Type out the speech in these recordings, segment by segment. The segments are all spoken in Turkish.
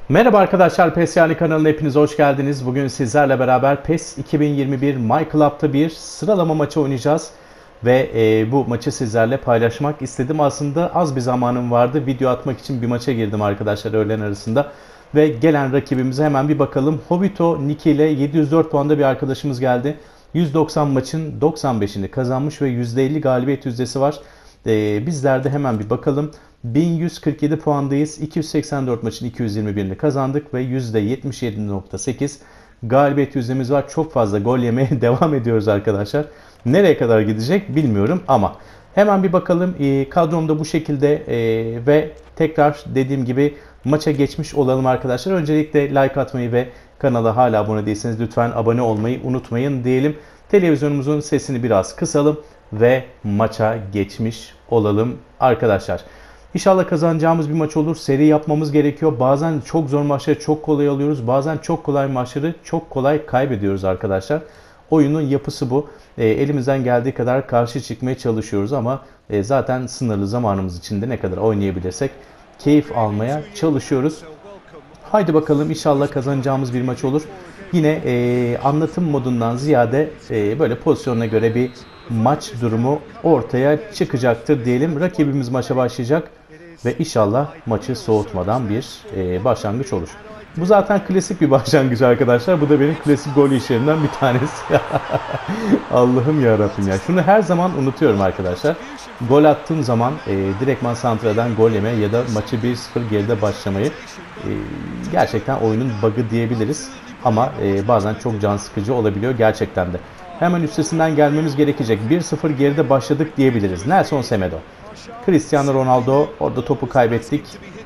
Merhaba arkadaşlar, PES Yani kanalına hepiniz hoş geldiniz. Bugün sizlerle beraber PES 2021 My Club'ta bir sıralama maçı oynayacağız. Ve bu maçı sizlerle paylaşmak istedim. Aslında az bir zamanım vardı. Video atmak için bir maça girdim arkadaşlar öğlen arasında. Ve gelen rakibimize hemen bir bakalım. Hobito Nick ile 704 puanda bir arkadaşımız geldi. 190 maçın 95'ini kazanmış ve %50 galibiyet yüzdesi var. Bizler de hemen bir bakalım. 1147 puandayız. 284 maçın 221'ini kazandık ve %77.8 galibiyet yüzdemiz var. Çok fazla gol yemeye devam ediyoruz arkadaşlar. Nereye kadar gidecek bilmiyorum ama hemen bir bakalım. Kadromda bu şekilde ve tekrar dediğim gibi maça geçmiş olalım arkadaşlar. Öncelikle like atmayı ve kanala hala abone değilseniz lütfen abone olmayı unutmayın diyelim. Televizyonumuzun sesini biraz kısalım ve maça geçmiş olalım arkadaşlar. İnşallah kazanacağımız bir maç olur. Seri yapmamız gerekiyor. Bazen çok zor maçları çok kolay alıyoruz. Bazen çok kolay maçları çok kolay kaybediyoruz arkadaşlar. Oyunun yapısı bu. Elimizden geldiği kadar karşı çıkmaya çalışıyoruz ama zaten sınırlı zamanımız içinde ne kadar oynayabilirsek keyif almaya çalışıyoruz. Haydi bakalım, inşallah kazanacağımız bir maç olur. Yine anlatım modundan ziyade böyle pozisyonuna göre bir maç durumu ortaya çıkacaktır diyelim. Rakibimiz maça başlayacak ve inşallah maçı soğutmadan bir başlangıç olur. Bu zaten klasik bir başlangıç arkadaşlar. Bu da benim klasik gol işlerimden bir tanesi. Allah'ım yarabbim ya. Şunu her zaman unutuyorum arkadaşlar. Gol attığım zaman direktman santradan gol yeme ya da maçı 1-0 geride başlamayı gerçekten oyunun bug'ı diyebiliriz. Ama bazen çok can sıkıcı olabiliyor gerçekten de. Hemen üstesinden gelmemiz gerekecek. 1-0 geride başladık diyebiliriz. Nelson Semedo. Cristiano Ronaldo, orada topu kaybettik.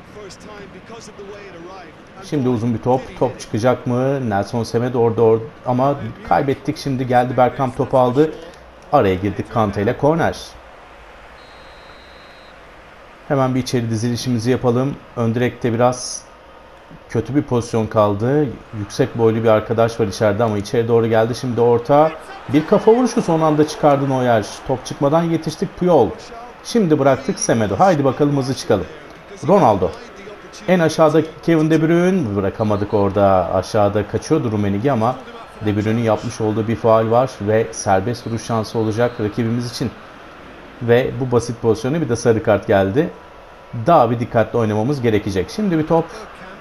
Şimdi uzun bir top. Top çıkacak mı? Nelson Semedo orada ama kaybettik. Şimdi geldi Bergkamp, topu aldı. Araya girdik Kante ile, korner. Hemen bir içeri dizilişimizi yapalım. Ön direkte biraz kötü bir pozisyon kaldı. Yüksek boylu bir arkadaş var içeride ama içeri doğru geldi. Şimdi orta. Bir kafa vuruşu son anda çıkardı Neuer. Top çıkmadan yetiştik, Puyol. Şimdi bıraktık Semedo. Haydi bakalım, hızlı çıkalım. Ronaldo. En aşağıda Kevin De Bruyne. Bırakamadık orada. Aşağıda kaçıyordu Rummenigge ama De Bruyne'in yapmış olduğu bir faul var ve serbest vuruş şansı olacak rakibimiz için. Ve bu basit pozisyona bir de sarı kart geldi. Daha bir dikkatli oynamamız gerekecek. Şimdi bir top.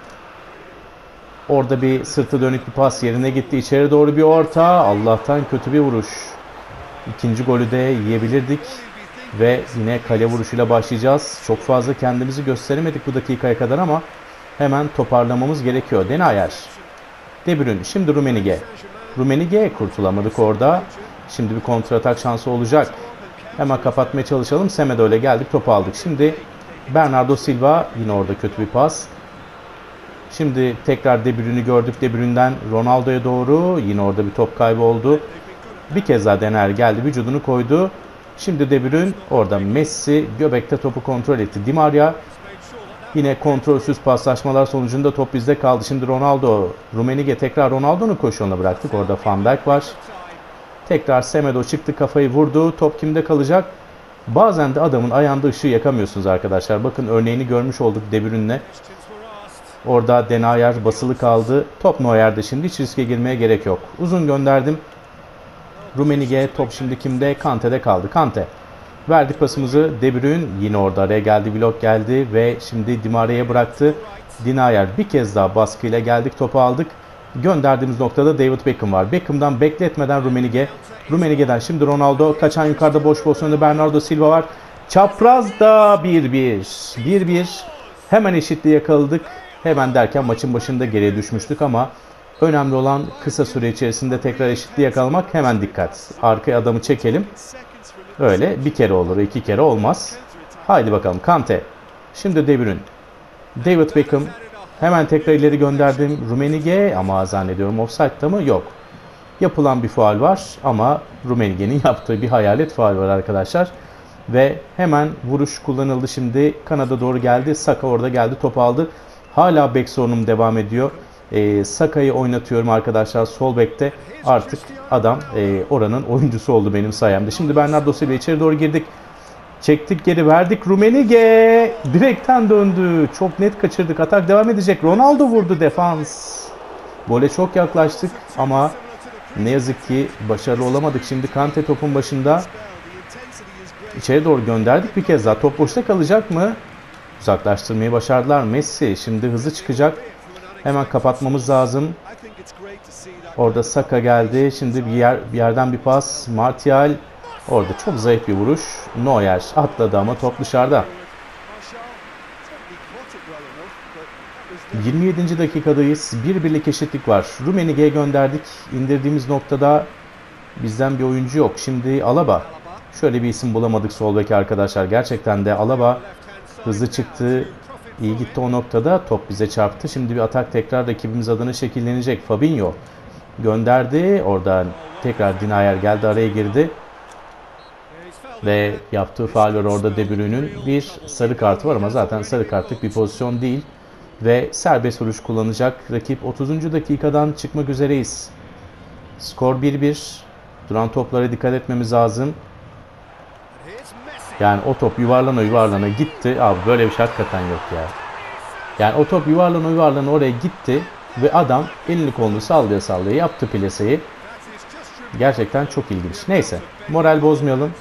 Orada bir sırtı dönük bir pas yerine gitti. İçeri doğru bir orta. Allah'tan kötü bir vuruş. İkinci golü de yiyebilirdik. Ve yine kale vuruşuyla başlayacağız. Çok fazla kendimizi gösteremedik bu dakikaya kadar ama hemen toparlamamız gerekiyor. Denayer. De Bruyne. Şimdi Rummenigge. Rummenigge, kurtulamadık orada. Şimdi bir kontratak şansı olacak. Hemen kapatmaya çalışalım. Semedo ile geldik, topu aldık. Şimdi Bernardo Silva, yine orada kötü bir pas. Şimdi tekrar De Bruyne'i gördük. De Bruyne'den Ronaldo'ya doğru. Yine orada bir top kaybı oldu. Bir kez daha Denayer geldi, vücudunu koydu. Şimdi De Bruyne, orada Messi göbekte topu kontrol etti. Di Maria, yine kontrolsüz paslaşmalar sonucunda top bizde kaldı. Şimdi Ronaldo, Rummenigge, tekrar Ronaldo'nun koşuğuna bıraktık. Orada Van Dijk var. Tekrar Semedo çıktı, kafayı vurdu. Top kimde kalacak? Bazen de adamın ayağında ışığı yakamıyorsunuz arkadaşlar. Bakın örneğini görmüş olduk De Bruyne'le. Orada Denayer basılı kaldı. Top Neuer'de, şimdi hiç riske girmeye gerek yok. Uzun gönderdim. Rummenigge, top şimdi kimde? Kante'de kaldı. Kante. Verdik pasımızı. De Bruyne yine orada araya geldi. Blok geldi ve şimdi Di Maria'ya bıraktı. Denayer bir kez daha baskıyla geldik. Topu aldık. Gönderdiğimiz noktada David Beckham var. Beckham'dan bekletmeden Rummenigge. Rummenigge'den şimdi Ronaldo. Kaçan yukarıda boş pozisyonda Bernardo Silva var. Çaprazda 1-1. 1-1. Hemen eşitliği yakaladık. Hemen derken maçın başında geriye düşmüştük ama önemli olan kısa süre içerisinde tekrar eşitliği yakalamak. Hemen dikkat. Arkaya adamı çekelim. Öyle bir kere olur, iki kere olmaz. Haydi bakalım Kante. Şimdi De Bruyne. David Beckham. Hemen tekrar ileri gönderdim. Rummenigge ama zannediyorum offside'da mı? Yok. Yapılan bir faul var ama Rummenigge'nin yaptığı bir hayalet faul var arkadaşlar. Ve hemen vuruş kullanıldı şimdi. Kanada doğru geldi. Saka orada geldi, topu aldı. Hala bek sorunum devam ediyor. Saka'yı oynatıyorum arkadaşlar sol bekte. Artık adam oranın oyuncusu oldu benim sayemde. Şimdi Bernardo Silva, içeri doğru girdik. Çektik geri verdik. Rummenigge direkten döndü. Çok net kaçırdık. Atak devam edecek. Ronaldo vurdu defans. Gole çok yaklaştık ama ne yazık ki başarılı olamadık. Şimdi Kante topun başında. İçeri doğru gönderdik bir kez daha. Top boşta kalacak mı? Uzaklaştırmayı başardılar. Messi şimdi hızlı çıkacak. Hemen kapatmamız lazım. Orada Saka geldi. Şimdi bir yerden bir pas. Martial. Orada çok zayıf bir vuruş. Neuer atladı ama top dışarıda. 27. dakikadayız. Bir birlik eşitlik var. Rummenigge'ye gönderdik. İndirdiğimiz noktada bizden bir oyuncu yok. Şimdi Alaba. Şöyle bir isim bulamadık sol bek arkadaşlar. Gerçekten de Alaba hızlı çıktı. İyi gitti o noktada. Top bize çarptı. Şimdi bir atak tekrar rakibimiz adına şekillenecek. Fabinho gönderdi. Oradan tekrar Dinayer geldi, araya girdi. Ve yaptığı faul var orada. De Bruyne'nin bir sarı kartı var ama zaten sarı kartlık bir pozisyon değil. Ve serbest vuruş kullanacak. Rakip 30. dakikadan çıkmak üzereyiz. Skor 1-1. Duran toplara dikkat etmemiz lazım. Yani o top yuvarlana gitti. Abi böyle bir şey hakikaten yok ya. Yani o top yuvarlana oraya gitti. Ve adam elini kolunu sallaya yaptı plaseyi. Gerçekten çok ilginç. Neyse, moral bozmayalım.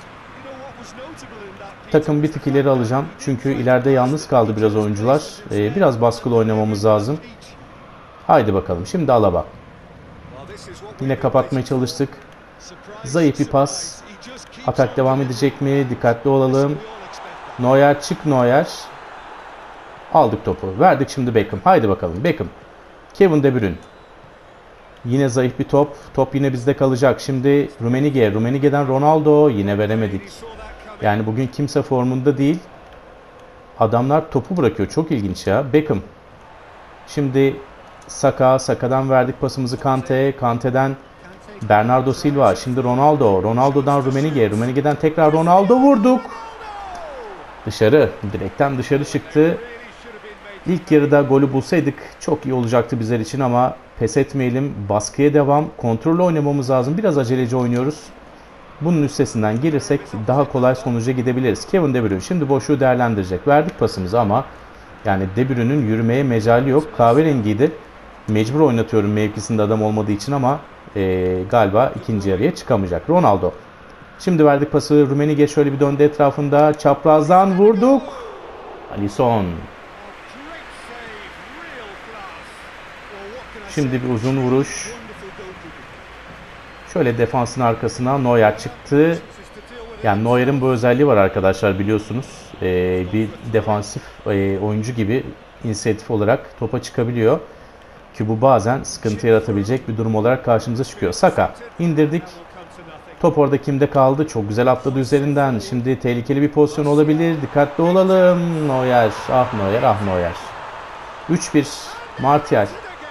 Takım bir tık ileri alacağım. Çünkü ileride yalnız kaldı biraz oyuncular. Biraz baskılı oynamamız lazım. Haydi bakalım. Şimdi Alaba. Yine kapatmaya çalıştık. Zayıf bir pas. Atak devam edecek mi? Dikkatli olalım. Neuer, çık Neuer. Aldık topu. Verdik şimdi Beckham. Haydi bakalım. Beckham. Kevin De Bruyne. Yine zayıf bir top. Top yine bizde kalacak. Şimdi Rummenigge. Rummenigge'den Ronaldo. Yine veremedik. Yani bugün kimse formunda değil. Adamlar topu bırakıyor. Çok ilginç ya. Beckham. Şimdi Saka. Saka'dan verdik pasımızı Kante. Kante'den Bernardo Silva. Şimdi Ronaldo. Ronaldo'dan Rummenigge. Rummenigge'den tekrar Ronaldo vurduk. Dışarı. Direkten dışarı çıktı. İlk yarıda golü bulsaydık çok iyi olacaktı bizler için ama pes etmeyelim. Baskıya devam. Kontrollü oynamamız lazım. Biraz aceleci oynuyoruz. Bunun üstesinden gelirsek daha kolay sonuca gidebiliriz. Kevin De Bruyne şimdi boşluğu değerlendirecek. Verdik pasımızı ama yani De Bruyne'nin yürümeye mecali yok. Kahverengiydi. Mecbur oynatıyorum mevkisinde adam olmadığı için ama galiba ikinci yarıya çıkamayacak. Ronaldo. Şimdi verdik pası. Rummenigge şöyle bir döndü etrafında. Çaprazdan vurduk. Alisson. Şimdi bir uzun vuruş. Şöyle defansın arkasına Neuer çıktı. Yani Neuer'in bu özelliği var arkadaşlar, biliyorsunuz. Bir defansif oyuncu gibi inisiyatif olarak topa çıkabiliyor. Ki bu bazen sıkıntı yaratabilecek bir durum olarak karşımıza çıkıyor. Saka indirdik. Top orada kimde kaldı? Çok güzel atladı üzerinden. Şimdi tehlikeli bir pozisyon olabilir. Dikkatli olalım. Neuer. Ah Neuer, ah Neuer. 3-1. Martial.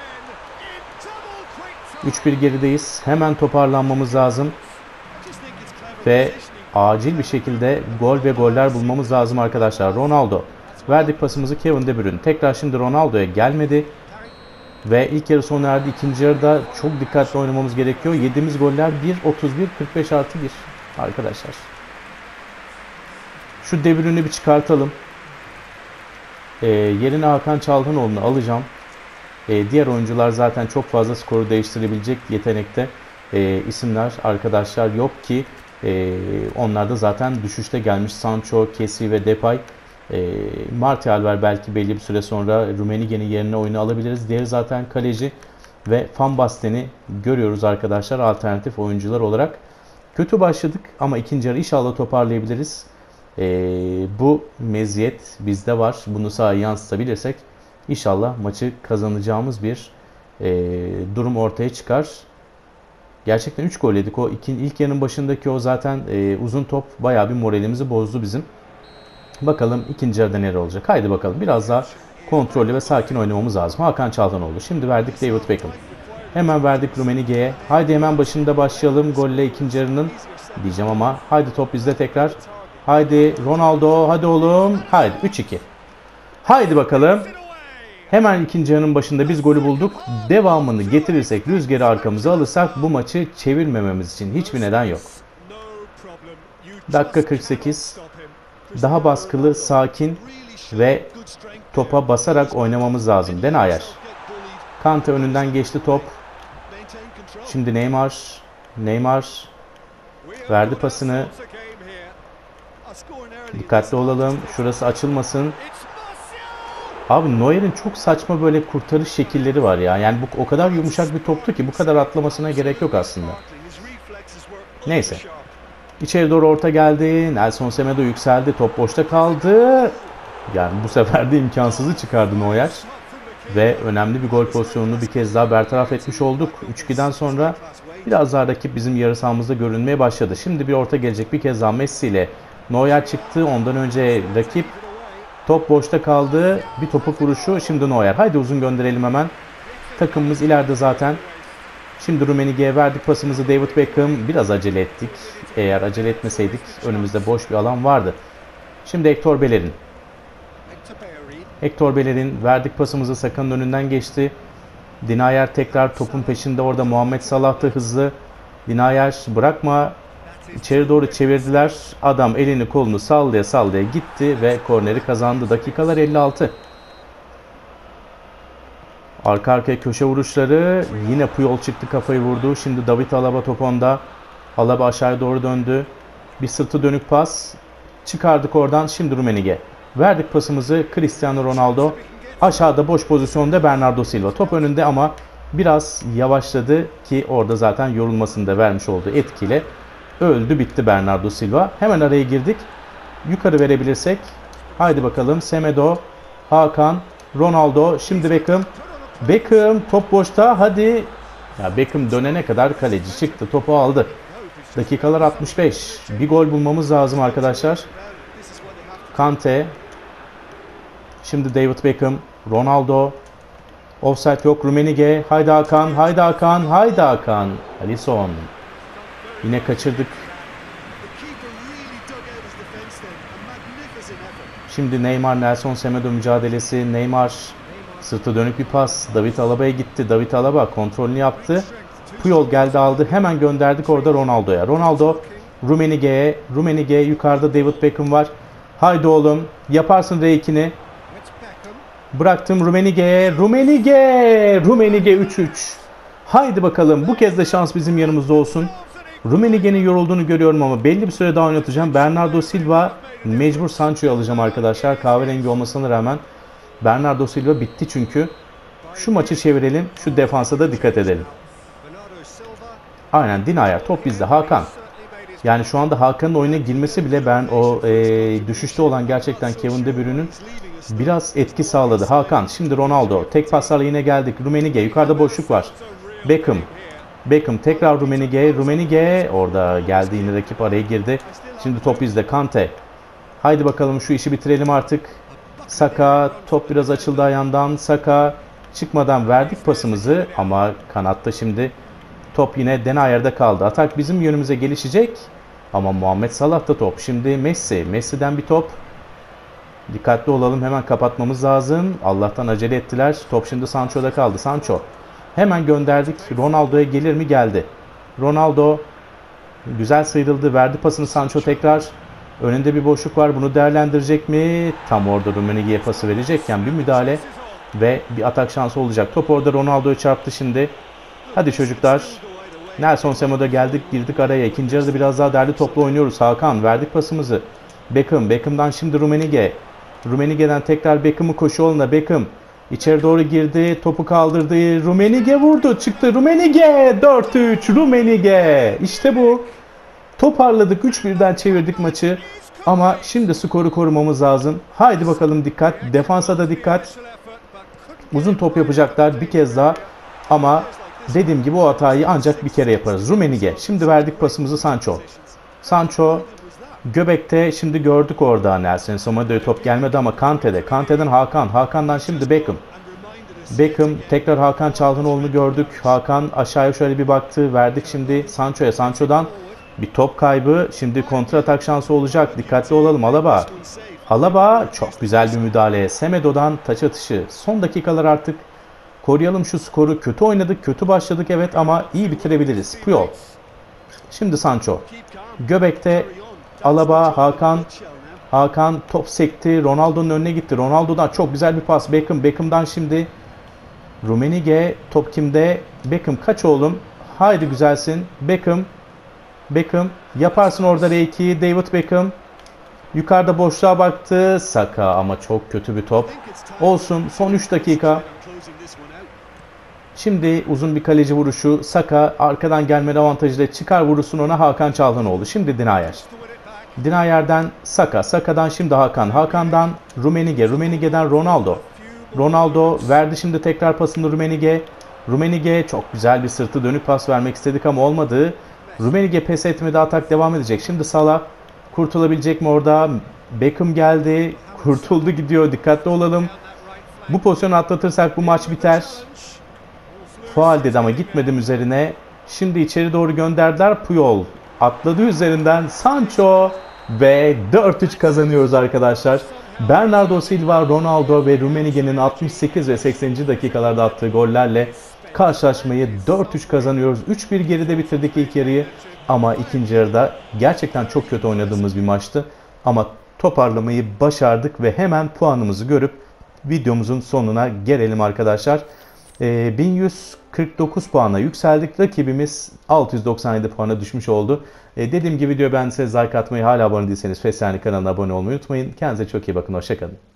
3-1 gerideyiz. Hemen toparlanmamız lazım. Ve acil bir şekilde gol ve goller bulmamız lazım arkadaşlar. Ronaldo. Verdik pasımızı Kevin De Bruyne. Tekrar şimdi Ronaldo'ya gelmedi. Ve ilk yarı sona erdi. İkinci yarıda çok dikkatli oynamamız gerekiyor. Yediğimiz goller 1-31, 45+1 arkadaşlar. Şu De Bruyne'i bir çıkartalım. Yerine Hakan Çalhanoğlu'nu alacağım. Diğer oyuncular zaten çok fazla skoru değiştirebilecek yetenekte isimler arkadaşlar yok ki onlar da zaten düşüşte gelmiş. Sancho, Kessie ve Depay. Martial var, belki belli bir süre sonra Rummenigge'nin yerine oyunu alabiliriz. Diğeri zaten kaleci ve Van Basten'i görüyoruz arkadaşlar alternatif oyuncular olarak. Kötü başladık ama ikinci yarı inşallah toparlayabiliriz. Bu meziyet bizde var. Bunu sahaya yansıtabilirsek İnşallah maçı kazanacağımız bir durum ortaya çıkar. Gerçekten 3 gol yedik. O ilk yarının başındaki o zaten uzun top bayağı bir moralimizi bozdu bizim. Bakalım ikinci yarıda neler olacak. Haydi bakalım. Biraz daha kontrollü ve sakin oynamamız lazım. Hakan Çalhanoğlu. Şimdi verdik David Beckham. Hemen verdik Rummenigge'ye. Haydi hemen başında başlayalım. Golle ikinci yarının diyeceğim ama. Haydi top bizde tekrar. Haydi Ronaldo. Hadi oğlum. Haydi 3-2. Haydi bakalım. Hemen ikinci yarının başında biz golü bulduk. Devamını getirirsek, rüzgarı arkamıza alırsak bu maçı çevirmememiz için hiçbir neden yok. Dakika 48. daha baskılı, sakin ve topa basarak oynamamız lazım. Denayer. Kante önünden geçti top. Şimdi Neymar. Neymar verdi pasını. Dikkatli olalım. Şurası açılmasın. Abi Neuer'in çok saçma böyle kurtarış şekilleri var ya. Yani bu o kadar yumuşak bir toptu ki bu kadar atlamasına gerek yok aslında. Neyse. İçeri doğru orta geldi. Nelson Semedo yükseldi. Top boşta kaldı. Yani bu sefer de imkansızı çıkardı Neuer. Ve önemli bir gol pozisyonunu bir kez daha bertaraf etmiş olduk. 3-2'den sonra biraz daha rakip bizim yarı sahamızda görünmeye başladı. Şimdi bir orta gelecek, bir kez daha Messi ile Neuer çıktı. Ondan önce rakip top boşta kaldı. Bir topuk vuruşu. Şimdi Neuer. Haydi uzun gönderelim hemen. Takımımız ileride zaten. Şimdi Rummenigge'ye verdik pasımızı. David Beckham. Biraz acele ettik. Eğer acele etmeseydik önümüzde boş bir alan vardı. Şimdi Hector Bellerin. Hector Bellerin verdik pasımızı, Saka'nın önünden geçti. Denayer tekrar topun peşinde orada. Muhammed Salah da hızlı. Denayer bırakma. İçeri doğru çevirdiler. Adam elini kolunu sallaya sallaya gitti ve korneri kazandı. Dakikalar 56. Arka arkaya köşe vuruşları. Yine Puyol çıktı, kafayı vurdu. Şimdi David Alaba top onda. Alaba aşağıya doğru döndü. Bir sırtı dönük pas. Çıkardık oradan. Şimdi Rummenigge. Verdik pasımızı. Cristiano Ronaldo. Aşağıda boş pozisyonda Bernardo Silva. Top önünde ama biraz yavaşladı ki orada zaten yorulmasını da vermiş olduğu etkiyle öldü bitti Bernardo Silva. Hemen araya girdik. Yukarı verebilirsek. Haydi bakalım. Semedo, Hakan, Ronaldo. Şimdi Beckham. Beckham top boşta. Hadi. Ya Beckham dönene kadar kaleci çıktı. Topu aldı. Dakikalar 65. Bir gol bulmamız lazım arkadaşlar. Kante. Şimdi David Beckham. Ronaldo. Offside yok. Rummenigge. Haydi Hakan. Haydi Hakan. Haydi Hakan. Alisson. Yine kaçırdık. Şimdi Neymar, Nelson Semedo mücadelesi. Neymar sırtı dönük bir pas. David Alaba'ya gitti. David Alaba kontrolünü yaptı. Puyol geldi aldı. Hemen gönderdik orada Ronaldo'ya. Ronaldo Rummenigge'ye. Rummenigge yukarıda David Beckham var. Haydi oğlum. Yaparsın R2'ni. Bıraktım Rummenigge'ye. Rummenigge. Rummenigge 3-3. Haydi bakalım. Bu kez de şans bizim yanımızda olsun. Rummenigge'nin yorulduğunu görüyorum ama belli bir süre daha oynatacağım. Bernardo Silva mecbur Sancho'yu alacağım arkadaşlar. Kahverengi olmasına rağmen Bernardo Silva bitti çünkü. Şu maçı çevirelim. Şu defansa da dikkat edelim. Aynen Denayer. Top bizde. Hakan. Yani şu anda Hakan'ın oyuna girmesi bile ben o düşüşte olan gerçekten Kevin De Bruyne'nin biraz etki sağladı. Hakan. Şimdi Ronaldo. Tek paslarla yine geldik. Rummenigge. Yukarıda boşluk var. Beckham. Beckham tekrar Rummenigge. Rummenigge orada geldi, yine rakip araya girdi. Şimdi top bizde. Kante. Haydi bakalım şu işi bitirelim artık. Saka. Top biraz açıldı ayağından. Saka çıkmadan verdik pasımızı ama kanatta şimdi top yine Denayer'de kaldı. Atak bizim yönümüze gelişecek ama Muhammed Salah da top. Şimdi Messi. Messi'den bir top. Dikkatli olalım, hemen kapatmamız lazım. Allah'tan acele ettiler. Top şimdi Sancho'da kaldı. Sancho. Hemen gönderdik. Ronaldo'ya gelir mi? Geldi. Ronaldo güzel sıyrıldı. Verdi pasını Sancho tekrar. Önünde bir boşluk var. Bunu değerlendirecek mi? Tam orada Rummenigge'ye pası verecekken bir müdahale ve bir atak şansı olacak. Top orada Ronaldo'ya çarptı şimdi. Hadi çocuklar. Nelson Semedo geldik, girdik araya. İkinci yarıda biraz daha derli toplu oynuyoruz. Hakan verdik pasımızı. Beckham. Beckham'dan şimdi Rummenigge. Rummenigge'den tekrar Beckham'ı koşu yoluna. Beckham İçeri doğru girdi. Topu kaldırdı. Rummenigge vurdu. Çıktı. Rummenigge. 4-3. Rummenigge. İşte bu. Toparladık. 3-1'den çevirdik maçı. Ama şimdi skoru korumamız lazım. Haydi bakalım dikkat. Defansa da dikkat. Uzun top yapacaklar bir kez daha. Ama dediğim gibi o hatayı ancak bir kere yaparız. Rummenigge. Şimdi verdik pasımızı Sancho. Sancho göbekte, şimdi gördük orada Nelson Semedo'ya top gelmedi ama Kante'de. Kante'den Hakan. Hakan'dan şimdi Beckham. Beckham tekrar Hakan Çalhanoğlu'nu gördük. Hakan aşağıya şöyle bir baktı. Verdik şimdi Sancho'ya. Sancho'dan bir top kaybı. Şimdi kontra atak şansı olacak. Dikkatli olalım. Alaba. Alaba çok güzel bir müdahale. Semedo'dan taç atışı. Son dakikalar artık. Koruyalım şu skoru. Kötü oynadık. Kötü başladık evet ama iyi bitirebiliriz. Puyol. Şimdi Sancho. Göbekte Alaba, Hakan. Hakan top sekti. Ronaldo'nun önüne gitti. Ronaldo'dan çok güzel bir pas. Beckham. Beckham'dan şimdi Rummenigge. Top kimde? Beckham kaç oğlum? Haydi güzelsin. Beckham. Beckham. Yaparsın orada R2. David Beckham. Yukarıda boşluğa baktı. Saka ama çok kötü bir top. Olsun. Son 3 dakika. Şimdi uzun bir kaleci vuruşu. Saka arkadan gelme avantajıyla çıkar vurursun ona Hakan Çalhanoğlu. Şimdi Dinayer. Dinayer'den Saka. Saka'dan şimdi Hakan. Hakan'dan Rummenigge. Rummenigge'den Ronaldo. Ronaldo verdi şimdi tekrar pasını Rummenigge. Rummenigge çok güzel bir sırtı dönük pas vermek istedik ama olmadı. Rummenigge pes etmedi. Atak devam edecek. Şimdi Salah kurtulabilecek mi orada? Beckham geldi. Kurtuldu gidiyor. Dikkatli olalım. Bu pozisyonu atlatırsak bu maç biter. Faul dedi ama gitmedim üzerine. Şimdi içeri doğru gönderdiler. Puyol atladı üzerinden. Sancho ve 4-3 kazanıyoruz arkadaşlar. Bernardo Silva, Ronaldo ve Rummenigge'nin 68 ve 80. dakikalarda attığı gollerle karşılaşmayı 4-3 kazanıyoruz. 3-1 geride bitirdik ilk yarıyı. Ama ikinci yarıda gerçekten çok kötü oynadığımız bir maçtı. Ama toparlamayı başardık ve hemen puanımızı görüp videomuzun sonuna gelelim arkadaşlar. 1149 puana yükseldik. Rakibimiz 697 puana düşmüş oldu. Dediğim gibi video beğendiyseniz like atmayı, hala abone değilseniz Fesleğenli kanalına abone olmayı unutmayın. Kendinize çok iyi bakın. Hoşçakalın.